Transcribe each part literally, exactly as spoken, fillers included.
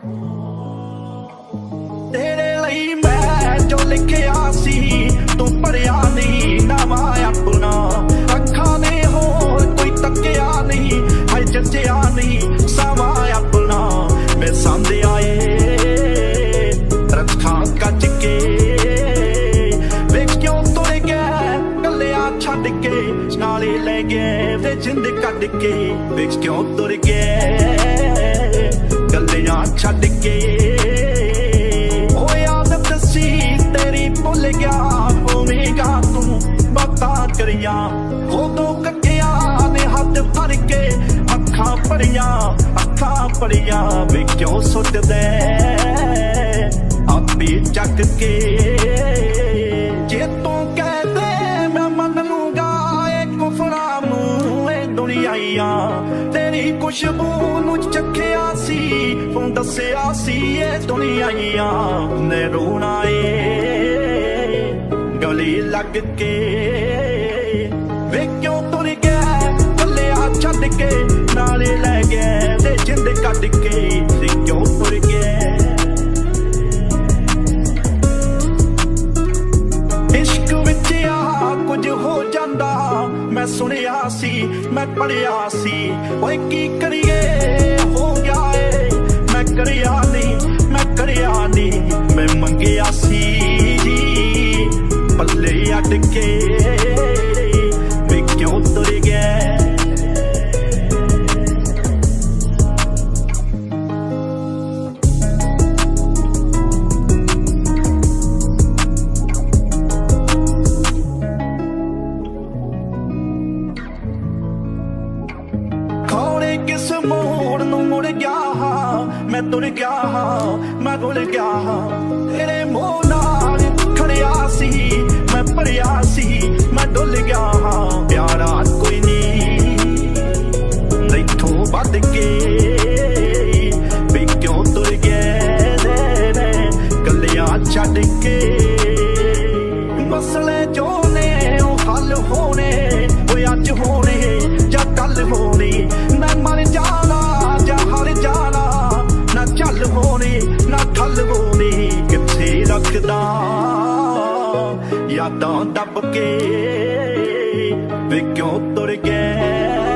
तेरे लिए मैं जो लिखिया सी तू पढ़िया नहीं नवां अपना अखा ने होर कोई तकिया नहीं है जजिया नहीं सवा अपना मैं सामने आए रखा कच के वे क्यों तुर गए कलिया छड़ के नाले ले गए वे जिंद कट के वे क्यों तुर गए कलिया छड़ के भुल गया होवेगा तू बता करिया उदों कटिया ने हाथ फड़ के अखा भरिया अखा भरिया वे क्यों सुट दे आपे चक के जे तू कह दे मैं मन लूंगा एक कुफरा मुँह दुनिया तेरी खुशबू नू चखिया सी तू दसिया सी ये दुनिया ने रोना ए गली लग के वे क्यों तुर गए कलिया छड़ के नाले ले गए ते जिंद कट के वे क्यों तुर गए इश्क विच आ कुछ हो जांदा मैं सुनिया सी मैं पढ़िया सी ओए की करिए हो गया ए मैं करिया नहीं मैं करिया नहीं मैं मंगिया सी पल्ले अट के वे क्यों तुर गए खौड़े किस मोड़ नू मुड़ गया मैं तुर गया मैं भुल गया तेरे मोह नाल खड़िया सी मैं भरिया सी मैं डुल गया हाँ प्यारा कोई नहीं इथों वध के वे क्यों तुर गए कलिया छड़ के मसले जो ने हल होने वो अज होने या कल होने ना मर जाना या हर जाना ना चल होने ना खल होने किथे रखदा यादां दब के वे क्यों तुर गए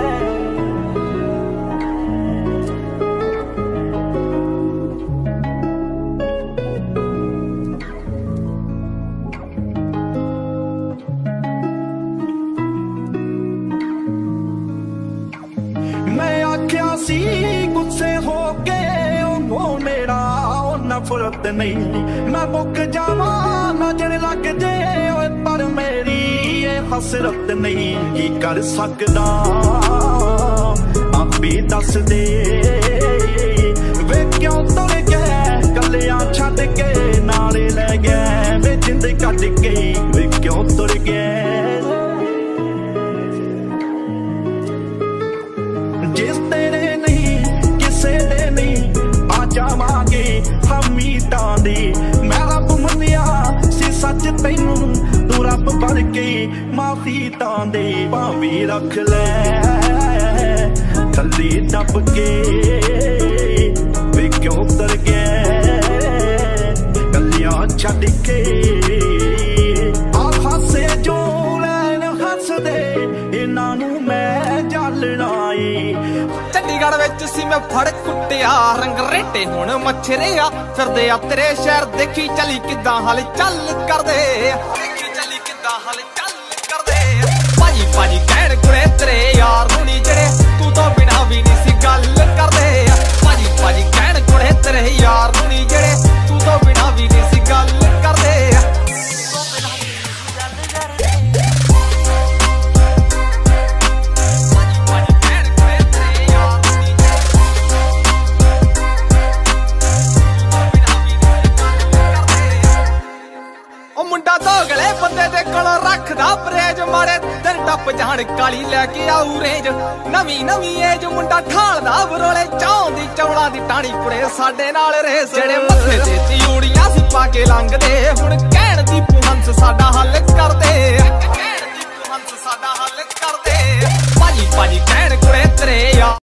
मैं आख्या सी गुस्से हो के ओ मेरा नफरत नहीं मैं मुक जावा नजर लग जे पर मेरी ये हसरत नहीं की कर सकदा आपे दस दे वे क्यों तुर गए कलिया छड़ के नाले ले गए वे जिंद कट के वे क्यों तुर गए जिस तेरे नहीं किसे दे नहीं आ जावांगे हमीदां दे मैं रब मनिया सी सच तैनू तू रब बन के माफी तां दे भावी रख ले थल्ले दब के वे क्यों तुर गए कलिया छड़ के आ हासे जो लैन हसदे इन्हां नू मैं जालना ए चंडीगढ़ विच सी मैं फड़ कुटिया रंग रेटे हुण मच्छरिया फिरदे आ तेरे शहर देखी चली किदां हाल चल करदे देखी चली किदां हाल चल करदे भाजी भाजी कहण कुड़े तेरे यार नू नी जेड़े तू तो बिना भी नहीं सी गल करदे भाजी भाजी कहण कुड़े तेरे यार नू नी जेड़े तू तो बिना भी नहीं सी गल करदे दोगले बंदे दे कोलों रखदा परहेज मारे दिन टप जान काली लैके आऊ रेंज नवी नवी एज मुंडा ठालदा बरोले चाह दी चौला दी टाणी कुड़े साडे नाल रेस जेड़े मत्थे ते चियूड़ियां सी पा के लंघदे हुण कहण दी पुहंस साडा हल करदे कहण दी पुहंस साडा हल करदे भाजी भाजी कहण कुड़े तेरे